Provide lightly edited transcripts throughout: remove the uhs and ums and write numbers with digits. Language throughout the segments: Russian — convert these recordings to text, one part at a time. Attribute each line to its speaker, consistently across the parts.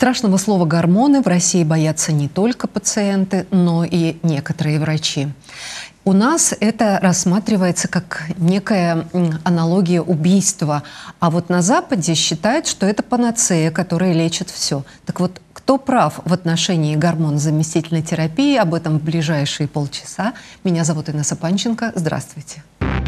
Speaker 1: Страшного слова «гормоны» в России боятся не только пациенты, но и некоторые врачи. У нас это рассматривается как некая аналогия убийства. А вот на Западе считают, что это панацея, которая лечит все. Так вот, кто прав в отношении гормонозаместительной терапии? Об этом в ближайшие полчаса. Меня зовут Инесса Панченко. Здравствуйте.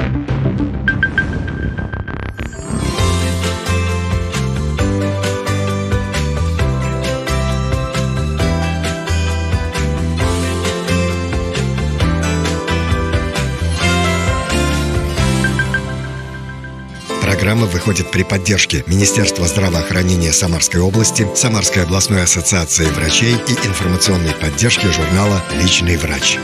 Speaker 2: Программа выходит при поддержке Министерства здравоохранения Самарской области, Самарской областной ассоциации врачей и информационной поддержки журнала «Личный врач».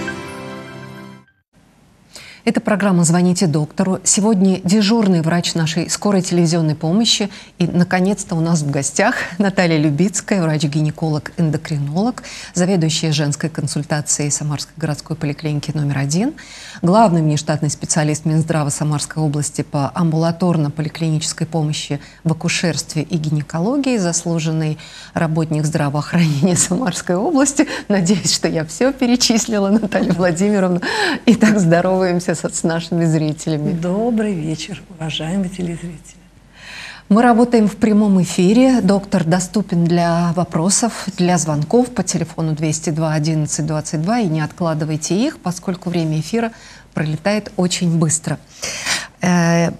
Speaker 1: Это программа «Звоните доктору». Сегодня дежурный врач нашей скорой телевизионной помощи. И, наконец-то, у нас в гостях Наталья Любицкая, врач-гинеколог, эндокринолог, заведующая женской консультацией Самарской городской поликлиники номер 1, главный внештатный специалист Минздрава Самарской области по амбулаторно-поликлинической помощи в акушерстве и гинекологии, заслуженный работник здравоохранения Самарской области. Надеюсь, что я все перечислила, Наталья Владимировна. Итак, здороваемся с нашими зрителями.
Speaker 3: Добрый вечер, уважаемые телезрители.
Speaker 1: Мы работаем в прямом эфире. Доктор доступен для вопросов, для звонков по телефону 202 11 22. И не откладывайте их, поскольку время эфира пролетает очень быстро. Я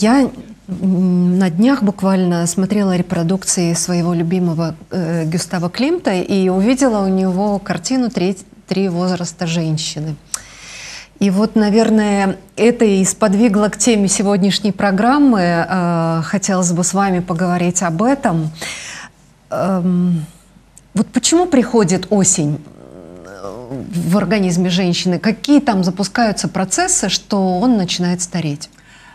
Speaker 1: на днях буквально смотрела репродукции своего любимого Гюстава Климта и увидела у него картину «Три возраста женщины». И вот, наверное, это и сподвигло к теме сегодняшней программы. Хотелось бы с вами поговорить об этом. Вот почему приходит осень в организме женщины? Какие там запускаются процессы, что он начинает стареть?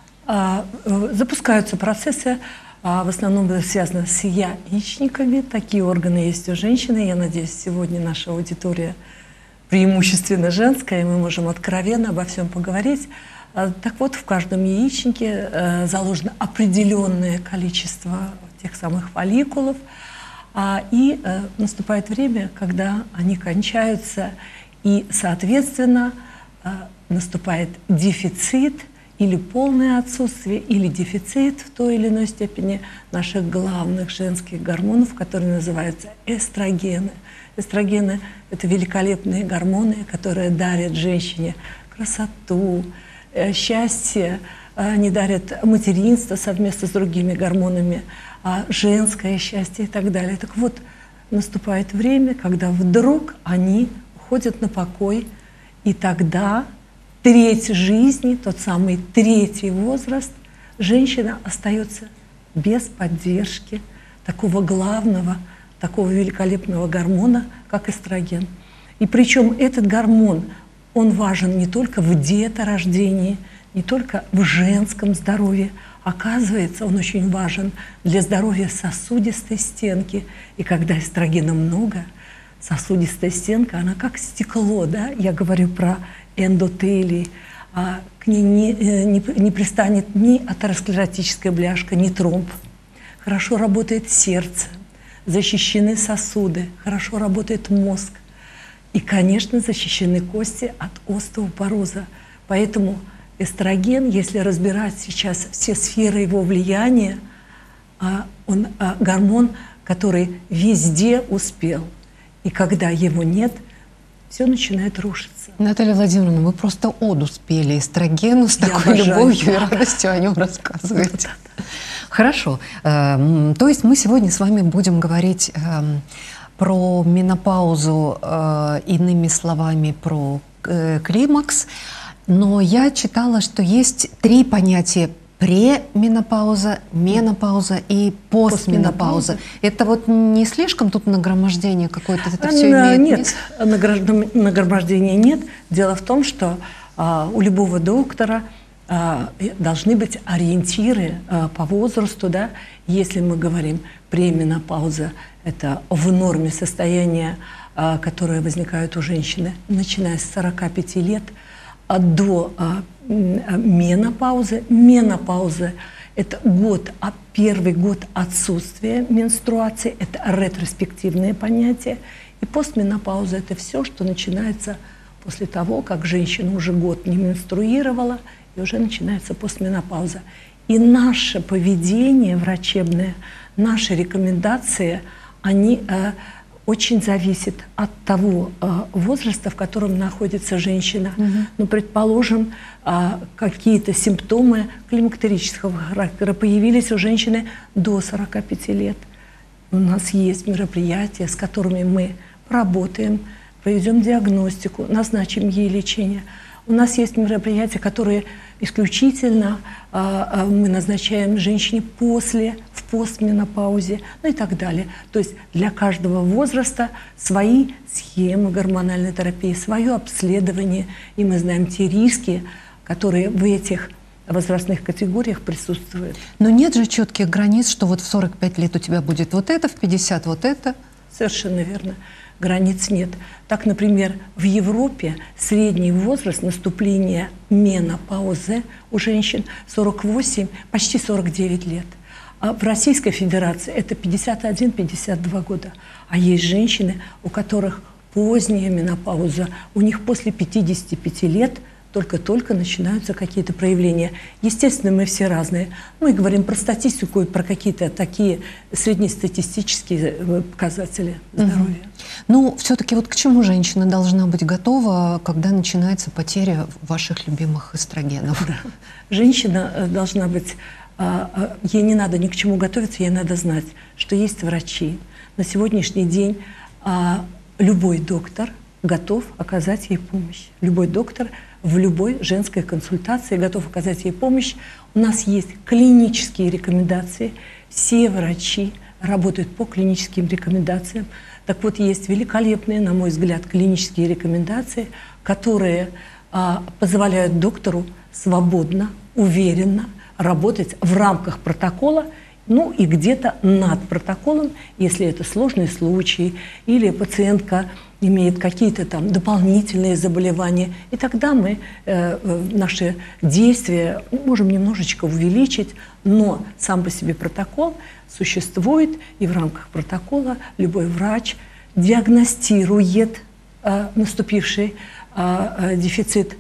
Speaker 3: Запускаются процессы, в основном это связано с яичниками. Такие органы есть у женщины. Я надеюсь, сегодня наша аудитория преимущественно женская, и мы можем откровенно обо всем поговорить. Так вот, в каждом яичнике заложено определенное количество тех самых фолликулов, и наступает время, когда они кончаются, и, соответственно, наступает дефицит или полное отсутствие, или дефицит в той или иной степени наших главных женских гормонов, которые называются эстрогены. Эстрогены – это великолепные гормоны, которые дарят женщине красоту, счастье, они дарят материнство совместно с другими гормонами, женское счастье и так далее. Так вот, наступает время, когда вдруг они уходят на покой, и тогда треть жизни, тот самый третий возраст, женщина остается без поддержки такого главного, такого великолепного гормона, как эстроген. И причем этот гормон, он важен не только в деторождении, не только в женском здоровье. Оказывается, он очень важен для здоровья сосудистой стенки. И когда эстрогена много, сосудистая стенка, она как стекло, да? Я говорю про эндотелий, к ней не пристанет ни атеросклеротическая бляшка, ни тромб. Хорошо работает сердце, защищены сосуды, хорошо работает мозг. И, конечно, защищены кости от остеопороза. Поэтому эстроген, если разбирать сейчас все сферы его влияния, он гормон, который везде успел. И когда его нет, все начинает рушиться.
Speaker 1: Наталья Владимировна, вы просто оду спели эстрогену с такой любовью и радостью о нем рассказываете. Хорошо. То есть мы сегодня с вами будем говорить про менопаузу, иными словами, про климакс. Но я читала, что есть три понятия: пременопауза, менопауза и постменопауза. Это вот не слишком тут нагромождение какое-то? Это все имеет
Speaker 3: место? Нет, нагромождения нет. Дело в том, что у любого доктора должны быть ориентиры по возрасту, да? Если мы говорим пременопауза, это в норме состояние, которое возникает у женщины, начиная с 45 лет до менопаузы. Менопауза Это год, первый год отсутствия менструации, это ретроспективное понятие. И постменопауза – это все, что начинается после того, как женщина уже год не менструировала, и уже начинается постменопауза. И наше поведение врачебное, наши рекомендации, они очень зависят от того возраста, в котором находится женщина. Ну, предположим, какие-то симптомы климактерического характера появились у женщины до 45 лет. У нас есть мероприятия, с которыми мы поработаем, проведем диагностику, назначим ей лечение. У нас есть мероприятия, которые исключительно мы назначаем женщине в постменопаузе, ну и так далее. То есть для каждого возраста свои схемы гормональной терапии, свое обследование, и мы знаем те риски, которые в этих возрастных категориях присутствуют.
Speaker 1: Но нет же четких границ, что вот в 45 лет у тебя будет вот это, в 50 вот это.
Speaker 3: Совершенно верно. Границ нет. Так, например, в Европе средний возраст наступления менопаузы у женщин 48, почти 49 лет. А в Российской Федерации это 51-52 года. А есть женщины, у которых поздняя менопауза, у них после 55 лет только-только начинаются какие-то проявления. Естественно, мы все разные. Мы говорим про статистику и про какие-то такие среднестатистические показатели здоровья.
Speaker 1: Ну, все-таки вот к чему женщина должна быть готова, когда начинается потеря ваших любимых эстрогенов?
Speaker 3: Да. Женщина должна быть, ей не надо ни к чему готовиться, ей надо знать, что есть врачи. На сегодняшний день любой доктор готов оказать ей помощь. Любой доктор в любой женской консультации готов оказать ей помощь. У нас есть клинические рекомендации. Все врачи работают по клиническим рекомендациям. Так вот, есть великолепные, на мой взгляд, клинические рекомендации, которые позволяют доктору свободно, уверенно работать в рамках протокола, ну и где-то над протоколом, если это сложный случай, или пациентка имеет какие-то там дополнительные заболевания. И тогда мы наши действия можем немножечко увеличить, но сам по себе протокол существует, и в рамках протокола любой врач диагностирует наступивший дефицит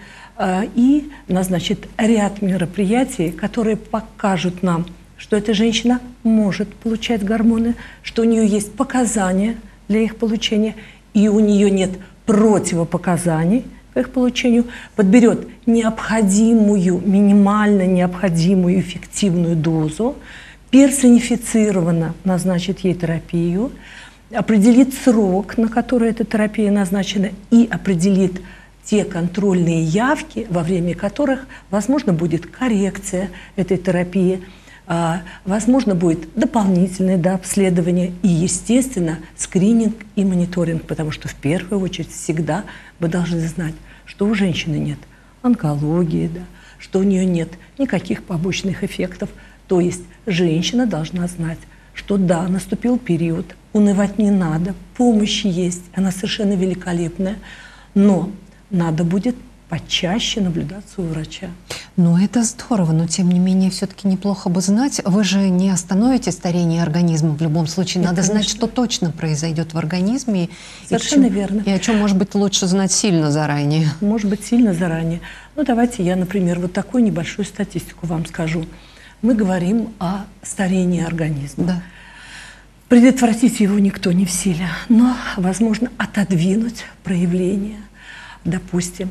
Speaker 3: и назначит ряд мероприятий, которые покажут нам, что эта женщина может получать гормоны, что у нее есть показания для их получения, и у нее нет противопоказаний к их получению, подберет необходимую, минимально необходимую эффективную дозу, персонифицированно назначит ей терапию, определит срок, на который эта терапия назначена, и определит те контрольные явки, во время которых, возможно, будет коррекция этой терапии, возможно, будет дополнительное обследование и, естественно, скрининг и мониторинг, потому что в первую очередь всегда мы должны знать, что у женщины нет онкологии, да, что у нее нет никаких побочных эффектов. То есть женщина должна знать, что да, наступил период, унывать не надо, помощь есть, она совершенно великолепная, но надо будет почаще наблюдаться у врача.
Speaker 1: Ну, это здорово, но тем не менее все-таки неплохо бы знать. Вы же не остановите старение организма в любом случае.
Speaker 3: Нет,
Speaker 1: надо
Speaker 3: конечно.
Speaker 1: знать, что точно произойдет в организме.
Speaker 3: Совершенно верно.
Speaker 1: И о чем, может быть, лучше знать сильно заранее.
Speaker 3: Может быть, сильно заранее. Ну, давайте я, например, вот такую небольшую статистику вам скажу. Мы говорим о старении организма.
Speaker 1: Да.
Speaker 3: Предотвратить его никто не в силе, но, возможно, отодвинуть проявления. Допустим,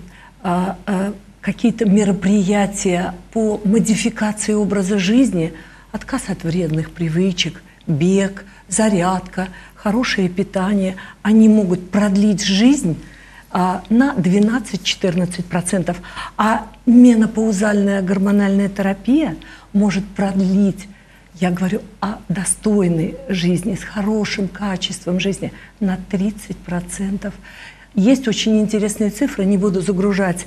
Speaker 3: какие-то мероприятия по модификации образа жизни, отказ от вредных привычек, бег, зарядка, хорошее питание, они могут продлить жизнь на 12-14%. А менопаузальная гормональная терапия может продлить, я говорю о достойной жизни, с хорошим качеством жизни, на 30%. Есть очень интересные цифры, не буду загружать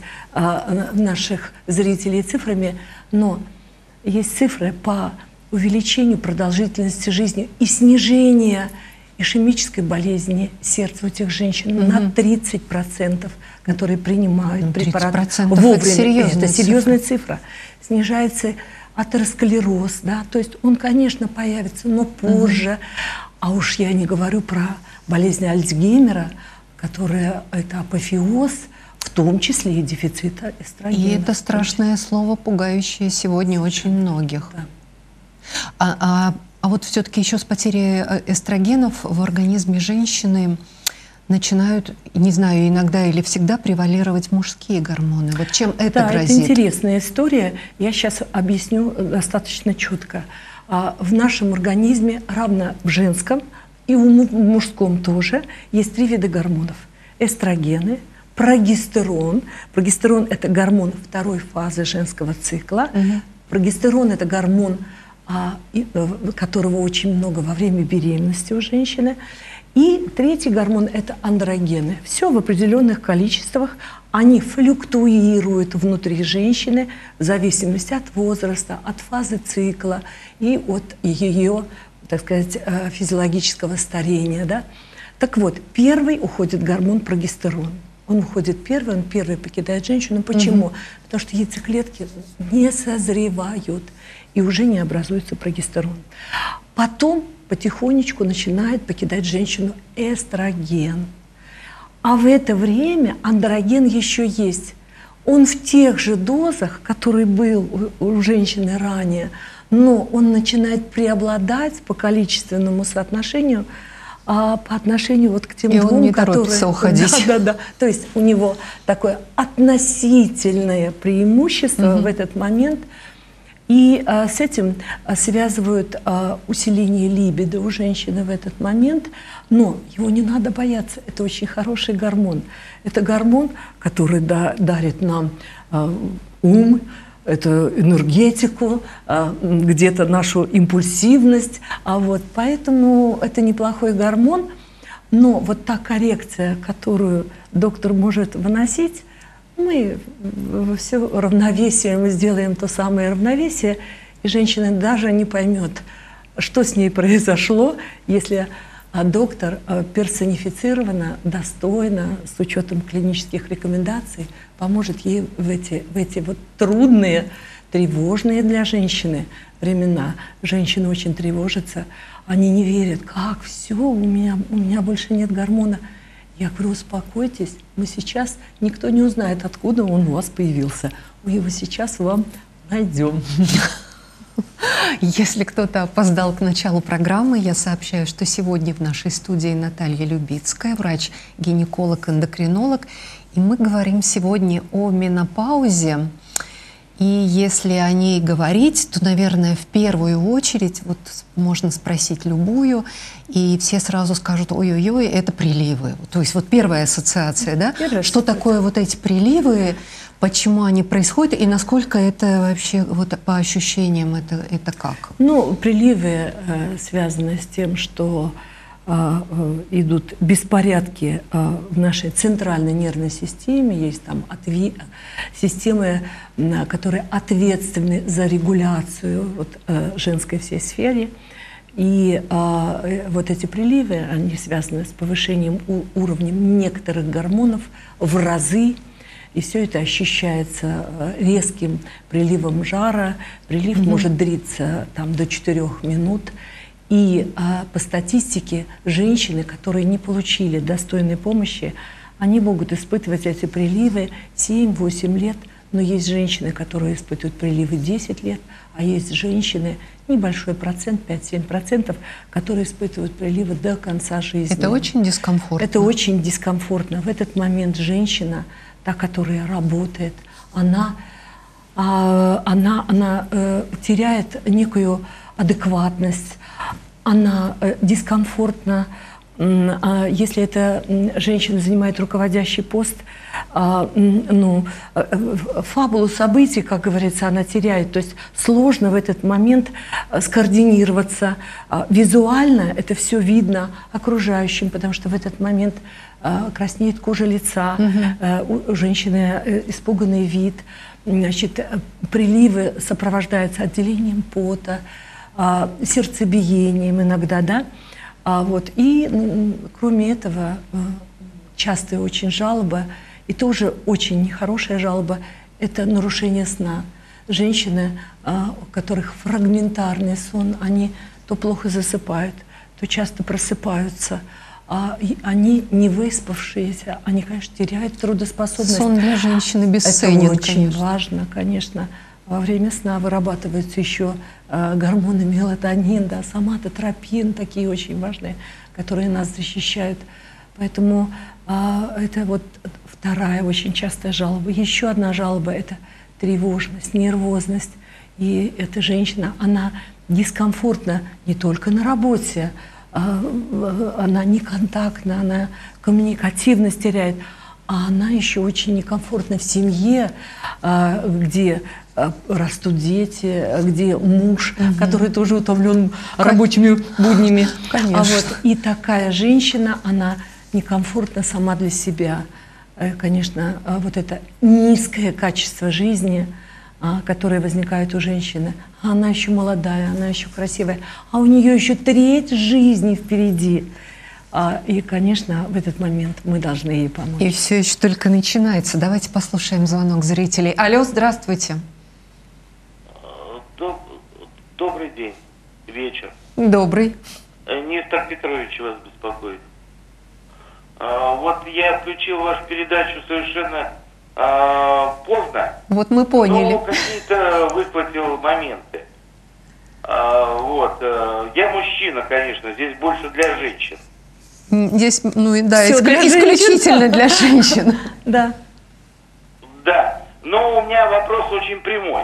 Speaker 3: наших зрителей цифрами, но есть цифры по увеличению продолжительности жизни и снижению ишемической болезни сердца у тех женщин на 30%, которые принимают препараты вовремя. Это серьезная цифра. Снижается атеросклероз, да, то есть он, конечно, появится, но позже. А уж я не говорю про болезнь Альцгеймера, которая это апофеоз, в том числе и дефицита эстрогена.
Speaker 1: И это страшное слово, пугающее сегодня очень многих.
Speaker 3: Да.
Speaker 1: А вот все-таки еще с потерей эстрогенов в организме женщины начинают, не знаю, иногда или всегда превалировать мужские гормоны. Вот чем это грозит?
Speaker 3: Это интересная история. Я сейчас объясню достаточно четко. В нашем организме, равно в женском и в мужском тоже, есть 3 вида гормонов. Эстрогены, прогестерон. Прогестерон – это гормон второй фазы женского цикла. Прогестерон – это гормон, которого очень много во время беременности у женщины. И 3-й гормон – это андрогены. Все в определенных количествах. Они флюктуируют внутри женщины в зависимости от возраста, от фазы цикла и от ее, так сказать, физиологического старения. Да? Так вот, первый уходит гормон прогестерон. Он уходит первый, он первый покидает женщину. Почему? Потому что яйцеклетки не созревают и уже не образуется прогестерон. Потом потихонечку начинает покидать женщину эстроген. А в это время андроген еще есть. Он в тех же дозах, который был у женщины ранее, но он начинает преобладать по количественному соотношению, по отношению вот к тем
Speaker 1: и
Speaker 3: двум,
Speaker 1: он не
Speaker 3: которые...
Speaker 1: торопится уходить.
Speaker 3: Да. То есть у него такое относительное преимущество в этот момент. И с этим связывают усиление либидо у женщины в этот момент. Но его не надо бояться. Это очень хороший гормон. Это гормон, который дарит нам ум, это энергетику, где-то нашу импульсивность. Поэтому это неплохой гормон. Но вот та коррекция, которую доктор может выносить, мы все равновесие, мы сделаем то самое равновесие, и женщина даже не поймет, что с ней произошло, если доктор персонифицированно, достойно, с учетом клинических рекомендаций, поможет ей в эти вот трудные, тревожные для женщины времена. Женщины очень тревожатся, они не верят, как все, у меня больше нет гормона. Я говорю, успокойтесь, мы сейчас, никто не узнает, откуда он у вас появился. Мы его сейчас вам найдем.
Speaker 1: Если кто-то опоздал к началу программы, я сообщаю, что сегодня в нашей студии Наталья Любицкая, врач-гинеколог-эндокринолог. И мы говорим сегодня о менопаузе. И если о ней говорить, то, наверное, в первую очередь вот можно спросить любую, и все сразу скажут: ой-ой-ой, это приливы. То есть вот первая ассоциация, да? Что такое вот эти приливы, почему они происходят, и насколько это вообще вот по ощущениям это как?
Speaker 3: Ну, приливы связаны с тем, что идут беспорядки в нашей центральной нервной системе, есть там системы, которые ответственны за регуляцию женской всей сферы. И вот эти приливы, они связаны с повышением уровня некоторых гормонов в разы, и все это ощущается резким приливом жара. Прилив может длиться там до 4 минут. И по статистике женщины, которые не получили достойной помощи, они могут испытывать эти приливы 7-8 лет. Но есть женщины, которые испытывают приливы 10 лет, а есть женщины, небольшой процент, 5-7%, которые испытывают приливы до конца жизни.
Speaker 1: Это очень дискомфортно.
Speaker 3: Это очень дискомфортно. В этот момент женщина, та, которая работает, она теряет некую адекватность, она дискомфортна. Если эта женщина занимает руководящий пост, фабулу событий, как говорится, она теряет. То есть сложно в этот момент скоординироваться. Визуально это все видно окружающим, потому что в этот момент краснеет кожа лица, у женщины испуганный вид. Значит, приливы сопровождаются отделением пота, сердцебиением иногда, да? И кроме этого, частая очень жалоба, и тоже очень нехорошая жалоба, это нарушение сна. женщины, у которых фрагментарный сон, они то плохо засыпают, то часто просыпаются. Они не выспавшиеся, они, конечно, теряют трудоспособность.
Speaker 1: Сон для женщины бесценен,
Speaker 3: это очень
Speaker 1: конечно.
Speaker 3: важно, конечно. Во время сна вырабатываются еще гормоны мелатонин, да, соматотропин, такие очень важные, которые нас защищают. Поэтому это вот вторая очень частая жалоба. Еще одна жалоба – это тревожность, нервозность. И эта женщина, она дискомфортна не только на работе, она неконтактна, она коммуникативность теряет, а она еще очень некомфортна в семье, где растут дети, где муж, который тоже утомлен рабочими буднями.
Speaker 1: Конечно.
Speaker 3: И такая женщина, она некомфортна сама для себя. Конечно, вот это низкое качество жизни, которое возникает у женщины, она еще молодая, она еще красивая, а у нее еще треть жизни впереди. И, конечно, в этот момент мы должны ей помочь.
Speaker 1: И все еще только начинается. Давайте послушаем звонок зрителей. Алло, здравствуйте.
Speaker 4: Добрый день, вечер.
Speaker 1: Добрый.
Speaker 4: Нестор Петрович вас беспокоит. Вот я включил вашу передачу совершенно поздно.
Speaker 1: Вот мы поняли.
Speaker 4: Но какие-то выхватил моменты. Я мужчина, конечно, здесь больше для женщин.
Speaker 1: Здесь, да,
Speaker 3: Всё для
Speaker 1: исключительно для женщин.
Speaker 3: Да.
Speaker 4: Да, но у меня вопрос очень прямой.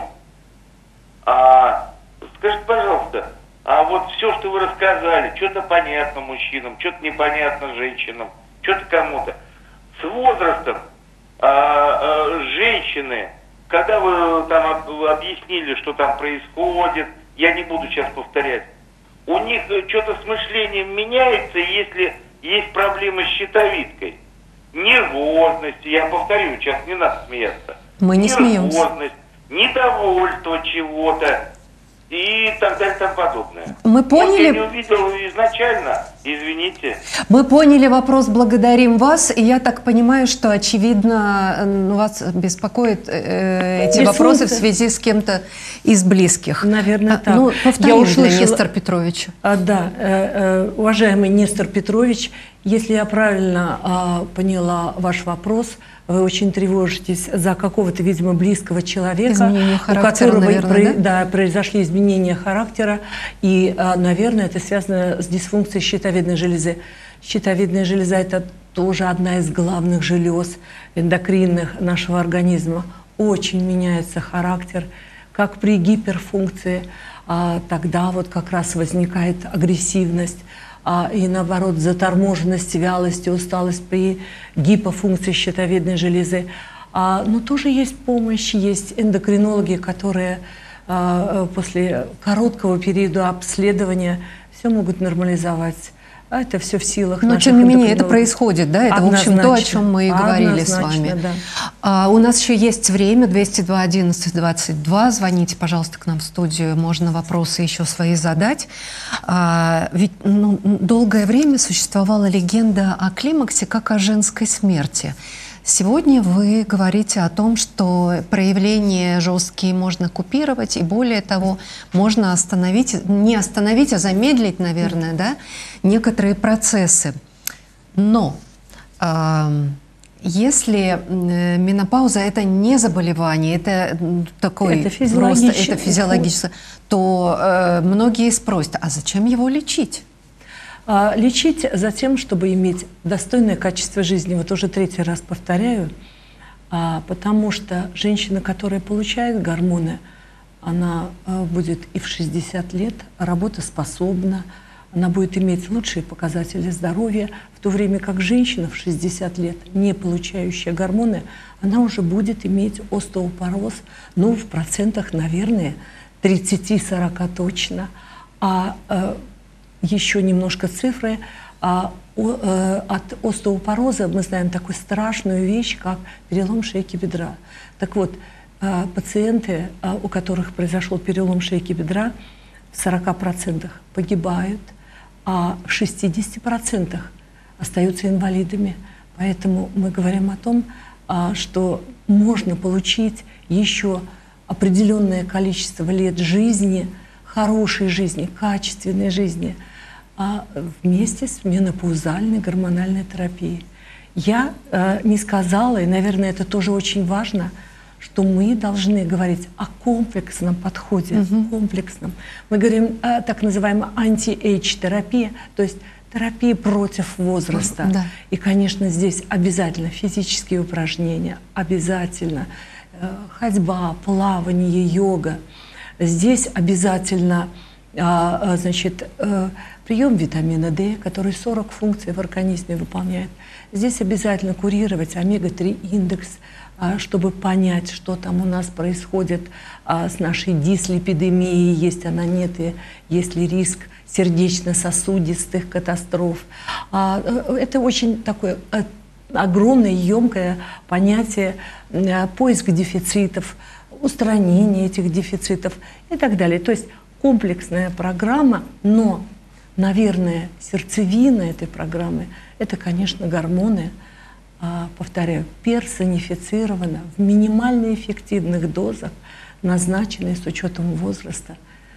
Speaker 4: Скажите, пожалуйста, вот все, что вы рассказали, что-то понятно мужчинам, что-то непонятно женщинам, что-то кому-то. С возрастом женщины, когда вы там объяснили, что там происходит, я не буду сейчас повторять, у них что-то с мышлением меняется, если есть проблемы с щитовидкой. Нервозность, я повторю, сейчас не надо смеяться.
Speaker 1: Мы не смеемся.
Speaker 4: Нервозность, недовольство чего-то и так далее и тому подобное.
Speaker 1: Мы поняли.
Speaker 4: Я не увидел изначально, извините.
Speaker 1: Мы поняли вопрос, благодарим вас. И я так понимаю, что, очевидно, вас беспокоят эти вопросы в связи с кем-то из близких.
Speaker 3: Наверное, так.
Speaker 1: Повторим для Нестора Петровича.
Speaker 3: Уважаемый Нестор Петрович, если я правильно поняла ваш вопрос, вы очень тревожитесь за какого-то, видимо, близкого человека, у которого, наверное, произошли изменения характера, и, наверное, это связано с дисфункцией щитовидной железы. Щитовидная железа – это тоже одна из главных желез эндокринных нашего организма. Очень меняется характер, как при гиперфункции, тогда вот как раз возникает агрессивность, и наоборот заторможенность, вялость и усталость при гипофункции щитовидной железы. Но тоже есть помощь, есть эндокринологи, которые после короткого периода обследования все могут нормализовать. Это все в силах наших
Speaker 1: Но тем не менее это происходит, да? Это, в общем, то, о чем мы и говорили с вами. Да. У нас еще есть время, 202-11-22. Звоните, пожалуйста, к нам в студию, можно вопросы еще свои задать. Ведь долгое время существовала легенда о климаксе как о женской смерти. Сегодня вы говорите о том, что проявления жесткие можно купировать, и более того, можно остановить, не остановить, а замедлить, наверное, да, некоторые процессы. Но если менопауза – это не заболевание, это такой
Speaker 3: это физиологическое,
Speaker 1: то многие спросят, а зачем его лечить?
Speaker 3: Лечить за тем, чтобы иметь достойное качество жизни. Вот уже третий раз повторяю, потому что женщина, которая получает гормоны, она будет и в 60 лет работоспособна, она будет иметь лучшие показатели здоровья, в то время как женщина в 60 лет, не получающая гормоны, она уже будет иметь остеопороз, в процентах, наверное, 30-40 точно. Еще немножко цифры. От остеопороза мы знаем такую страшную вещь, как перелом шейки бедра. Так вот, пациенты, у которых произошел перелом шейки бедра, в 40% погибают, а в 60% остаются инвалидами. Поэтому мы говорим о том, что можно получить еще определенное количество лет жизни, хорошей жизни, качественной жизни, вместе с менопаузальной гормональной терапией. Я не сказала, и, наверное, это тоже очень важно, что мы должны говорить о комплексном подходе, комплексном. Мы говорим о так называемой анти-эйдж-терапии, то есть терапии против возраста.
Speaker 1: Да.
Speaker 3: И, конечно, здесь обязательно физические упражнения, обязательно ходьба, плавание, йога. Здесь обязательно значит, прием витамина D, который 40 функций в организме выполняет. Здесь обязательно курировать омега-3 индекс, чтобы понять, что там у нас происходит с нашей дислипидемией, есть она, нет, и есть ли риск сердечно-сосудистых катастроф. Это очень такое огромное, емкое понятие, поиск дефицитов, устранение этих дефицитов и так далее. То есть комплексная программа, но, наверное, сердцевина этой программы – это, конечно, гормоны, повторяю, персонифицировано в минимально эффективных дозах, назначенные с учетом возраста.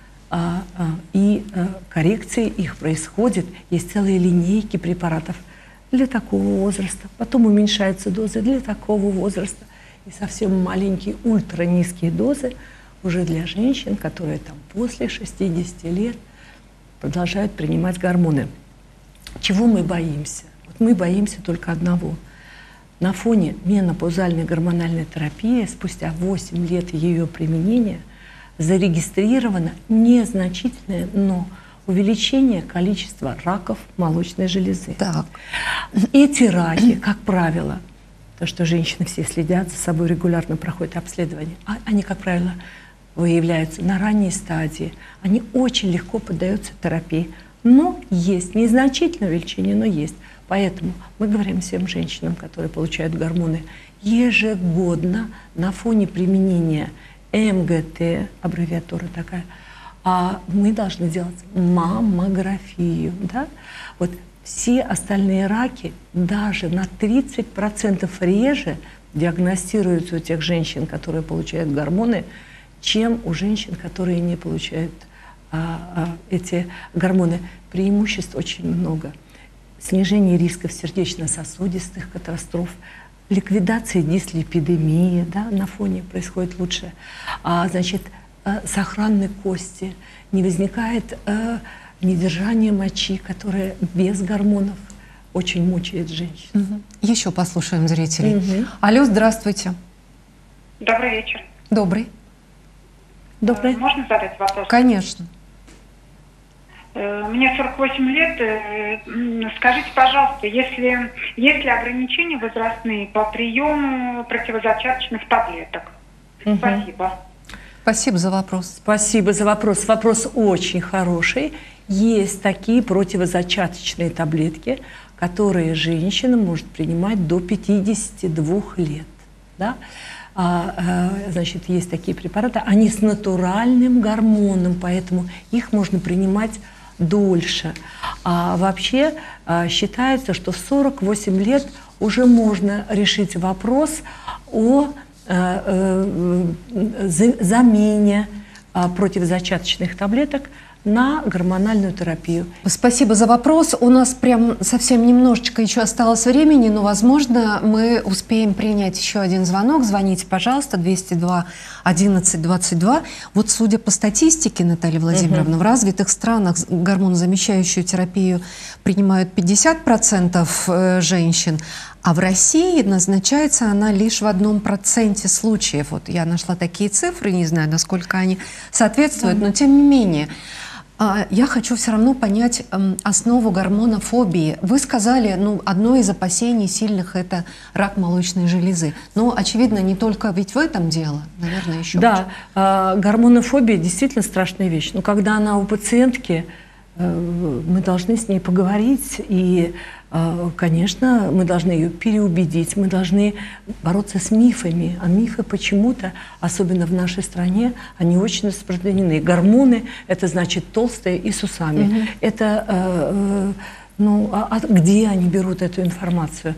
Speaker 3: И коррекции их происходит. Есть целые линейки препаратов для такого возраста. Потом уменьшаются дозы для такого возраста. И совсем маленькие, ультранизкие дозы уже для женщин, которые там после 60 лет продолжают принимать гормоны. Чего мы боимся? Вот мы боимся только одного. На фоне менопаузальной гормональной терапии спустя 8 лет ее применения зарегистрировано незначительное, но увеличение количества раков молочной железы.
Speaker 1: Так.
Speaker 3: Эти раки, как правило, то, что женщины все следят за собой, регулярно проходят обследование, они, как правило, выявляются на ранней стадии, они очень легко поддаются терапии, но есть незначительное увеличение, но есть. Поэтому мы говорим всем женщинам, которые получают гормоны, ежегодно на фоне применения МГТ, аббревиатура такая, мы должны делать маммографию. Да? Вот все остальные раки даже на 30% реже диагностируются у тех женщин, которые получают гормоны, чем у женщин, которые не получают эти гормоны. Преимуществ очень много. Снижение рисков сердечно-сосудистых катастроф, ликвидация дислипидемии, да, на фоне происходит лучше. Значит, сохранны кости, не возникает недержание мочи, которое без гормонов очень мучает женщин.
Speaker 1: Еще послушаем зрителей. Алло, здравствуйте.
Speaker 5: Добрый вечер.
Speaker 1: Добрый.
Speaker 3: Добрый.
Speaker 5: Можно задать вопрос?
Speaker 1: Конечно.
Speaker 5: Мне 48 лет. Скажите, пожалуйста, есть ли ограничения возрастные по приему противозачаточных таблеток? Спасибо.
Speaker 1: Спасибо за вопрос.
Speaker 3: Спасибо за вопрос. Вопрос очень хороший. Есть такие противозачаточные таблетки, которые женщина может принимать до 52 лет. Да? Значит, есть такие препараты. Они с натуральным гормоном, поэтому их можно принимать дольше. А вообще считается, что в 48 лет уже можно решить вопрос о замене противозачаточных таблеток на гормональную терапию.
Speaker 1: Спасибо за вопрос. У нас прям совсем немножечко еще осталось времени, но, возможно, мы успеем принять еще один звонок. Звоните, пожалуйста, 202 11 22. Вот, судя по статистике, Наталья Владимировна, в развитых странах гормонозамещающую терапию принимают 50% женщин, а в России назначается она лишь в 1% случаев. Вот я нашла такие цифры, не знаю, насколько они соответствуют, но тем не менее. Я хочу все равно понять основу гормонофобии. Вы сказали, одно из опасений сильных – это рак молочной железы. Но, очевидно, не только ведь в этом дело, наверное, еще.
Speaker 3: Да, гормонофобия действительно страшная вещь. Но когда она у пациентки, мы должны с ней поговорить, и, конечно, мы должны ее переубедить, мы должны бороться с мифами. А мифы почему-то, особенно в нашей стране, они очень распространены. Гормоны – это значит толстые и с усами. Это, где они берут эту информацию?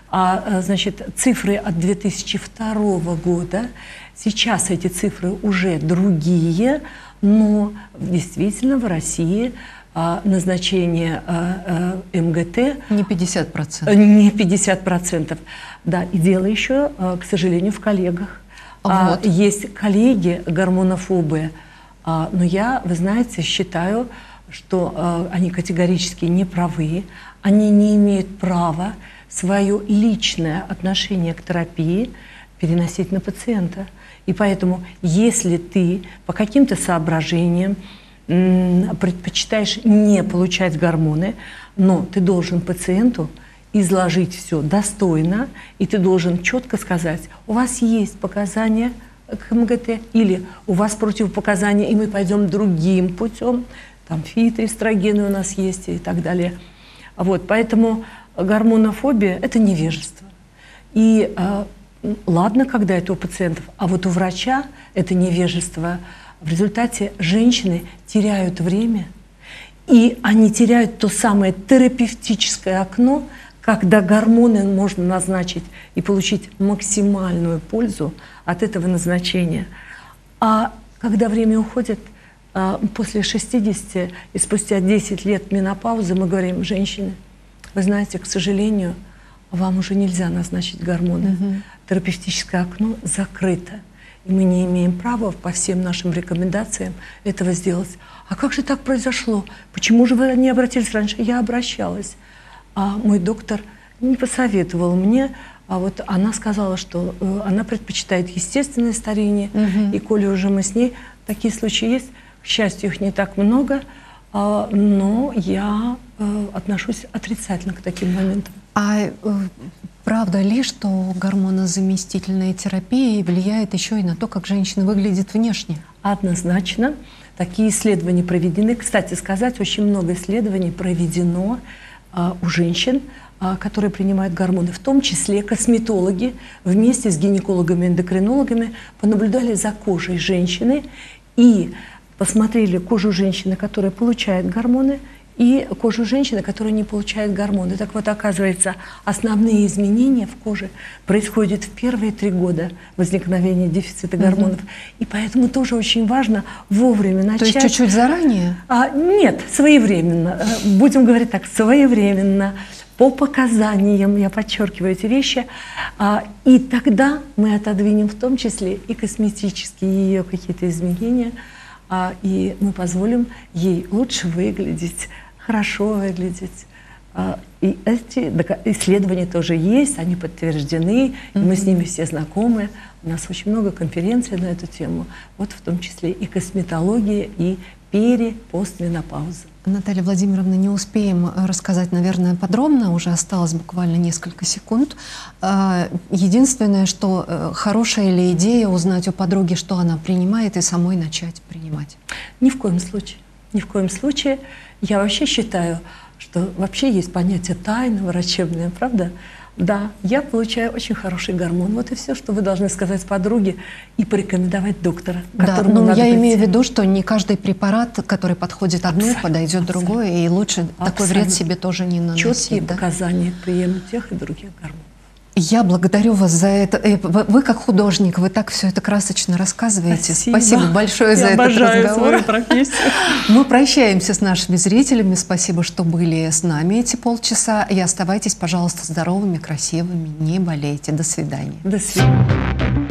Speaker 3: Значит, цифры от 2002 года, сейчас эти цифры уже другие, но действительно в России назначение МГТ
Speaker 1: не 50%.
Speaker 3: Не 50%. Да, и дело еще, к сожалению, в коллегах.
Speaker 1: Вот.
Speaker 3: Есть коллеги гормонофобы, но я, вы знаете, считаю, что они категорически не правы, они не имеют права свое личное отношение к терапии переносить на пациента. И поэтому, если ты по каким-то соображениям предпочитаешь не получать гормоны, но ты должен пациенту изложить все достойно, и ты должен четко сказать, у вас есть показания к МГТ, или у вас противопоказания, и мы пойдем другим путем, там фитоэстрогены у нас есть и так далее. Вот, поэтому гормонофобия – это невежество. И ладно, когда это у пациентов, а вот у врача это невежество. В результате женщины теряют время, и они теряют то самое терапевтическое окно, когда гормоны можно назначить и получить максимальную пользу от этого назначения. А когда время уходит, после 60 и спустя 10 лет менопаузы, мы говорим: женщины, вы знаете, к сожалению, вам уже нельзя назначить гормоны. Терапевтическое окно закрыто. И мы не имеем права по всем нашим рекомендациям этого сделать. А как же так произошло? Почему же вы не обратились раньше? Я обращалась. А мой доктор не посоветовал мне. А вот она сказала, что она предпочитает естественное старение. И коли уже мы с ней, такие случаи есть. К счастью, их не так много. Но я отношусь отрицательно к таким моментам.
Speaker 1: Правда ли, что гормонозаместительная терапия влияет еще и на то, как женщина выглядит внешне?
Speaker 3: Однозначно. Такие исследования проведены. Кстати сказать, очень много исследований проведено у женщин, которые принимают гормоны. В том числе косметологи вместе с гинекологами-эндокринологами понаблюдали за кожей женщины и посмотрели кожу женщины, которая получает гормоны, и кожу женщины, которая не получает гормоны. Так вот, оказывается, основные изменения в коже происходят в первые 3 года возникновения дефицита гормонов. И поэтому тоже очень важно вовремя начать.
Speaker 1: То есть чуть-чуть заранее?
Speaker 3: Нет, своевременно. Будем говорить так, своевременно, по показаниям, я подчеркиваю эти вещи. И тогда мы отодвинем в том числе и косметические ее какие-то изменения, и мы позволим ей лучше выглядеть, хорошо выглядеть. И эти исследования тоже есть, они подтверждены, и мы с ними все знакомы. У нас очень много конференций на эту тему, вот в том числе и косметология, и постменопауза.
Speaker 1: Наталья Владимировна, не успеем рассказать, наверное, подробно, уже осталось буквально несколько секунд. Единственное, что хорошая ли идея узнать у подруги, что она принимает, и самой начать принимать?
Speaker 3: Ни в коем случае. Ни в коем случае. Я вообще считаю, что вообще есть понятие тайны врачебное, правда? Да, я получаю очень хороший гормон. Вот и все, что вы должны сказать подруге и порекомендовать доктора.
Speaker 1: Да, но я имею в виду, что не каждый препарат, который подходит одной, подойдет другой, и лучше такой вред себе тоже не наносить.
Speaker 3: Четкие показания к приему тех и других гормонов.
Speaker 1: Я благодарю вас за это. Вы как художник, вы так все это красочно рассказываете. Спасибо большое за этот разговор. Мы прощаемся с нашими зрителями. Спасибо, что были с нами эти полчаса. И оставайтесь, пожалуйста, здоровыми, красивыми, не болейте. До свидания.
Speaker 3: До свидания.